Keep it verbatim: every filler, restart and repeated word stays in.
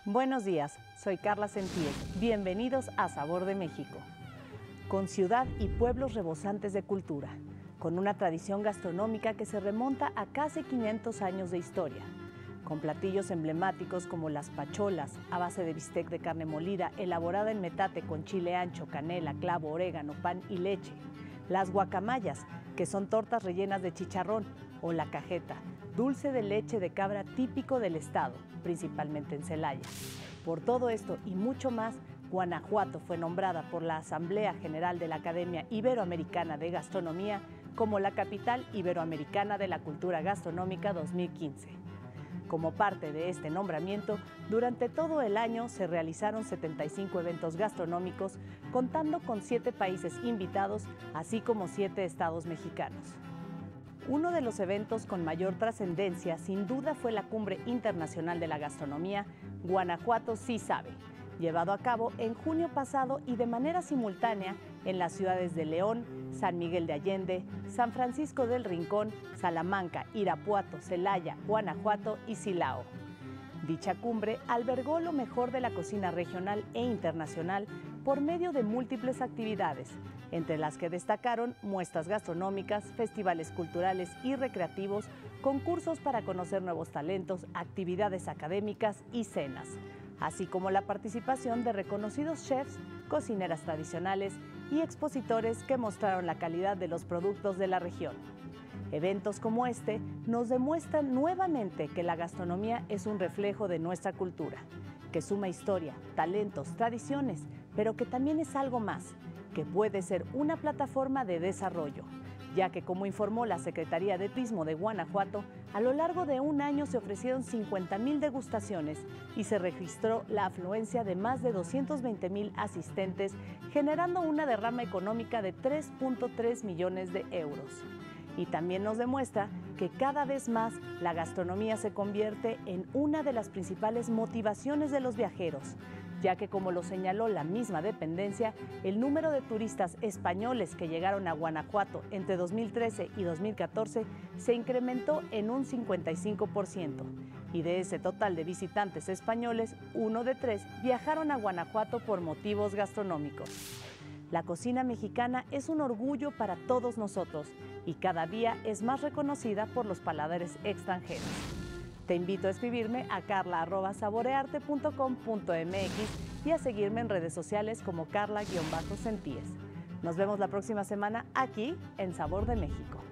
Buenos días, soy Carla Sentíes. Bienvenidos a Sabor de México. Con ciudad y pueblos rebosantes de cultura, con una tradición gastronómica que se remonta a casi quinientos años de historia, con platillos emblemáticos como las pacholas, a base de bistec de carne molida, elaborada en metate con chile ancho, canela, clavo, orégano, pan y leche, las guacamayas, que son tortas rellenas de chicharrón, o la cajeta, dulce de leche de cabra típico del estado, principalmente en Celaya. Por todo esto y mucho más, Guanajuato fue nombrada por la Asamblea General de la Academia Iberoamericana de Gastronomía como la capital iberoamericana de la cultura gastronómica dos mil quince. Como parte de este nombramiento, durante todo el año se realizaron setenta y cinco eventos gastronómicos, contando con siete países invitados, así como siete estados mexicanos. Uno de los eventos con mayor trascendencia, sin duda, fue la Cumbre Internacional de la Gastronomía, Guanajuato Sí Sabe, llevado a cabo en junio pasado y de manera simultánea en las ciudades de León, San Miguel de Allende, San Francisco del Rincón, Salamanca, Irapuato, Celaya, Guanajuato y Silao. Dicha cumbre albergó lo mejor de la cocina regional e internacional por medio de múltiples actividades, entre las que destacaron muestras gastronómicas, festivales culturales y recreativos, concursos para conocer nuevos talentos, actividades académicas y cenas, así como la participación de reconocidos chefs, cocineras tradicionales y expositores que mostraron la calidad de los productos de la región. Eventos como este nos demuestran nuevamente que la gastronomía es un reflejo de nuestra cultura, que suma historia, talentos, tradiciones, pero que también es algo más, que puede ser una plataforma de desarrollo, ya que, como informó la Secretaría de Turismo de Guanajuato, a lo largo de un año se ofrecieron cincuenta mil degustaciones y se registró la afluencia de más de doscientos veinte mil asistentes, generando una derrama económica de tres punto tres millones de euros. Y también nos demuestra que cada vez más la gastronomía se convierte en una de las principales motivaciones de los viajeros, ya que, como lo señaló la misma dependencia, el número de turistas españoles que llegaron a Guanajuato entre dos mil trece y dos mil catorce se incrementó en un cincuenta y cinco por ciento. Y de ese total de visitantes españoles, uno de tres viajaron a Guanajuato por motivos gastronómicos. La cocina mexicana es un orgullo para todos nosotros y cada día es más reconocida por los paladares extranjeros. Te invito a escribirme a carla arroba saborearte punto com punto mx y a seguirme en redes sociales como Carla-Sentíes. Nos vemos la próxima semana aquí en Sabor de México.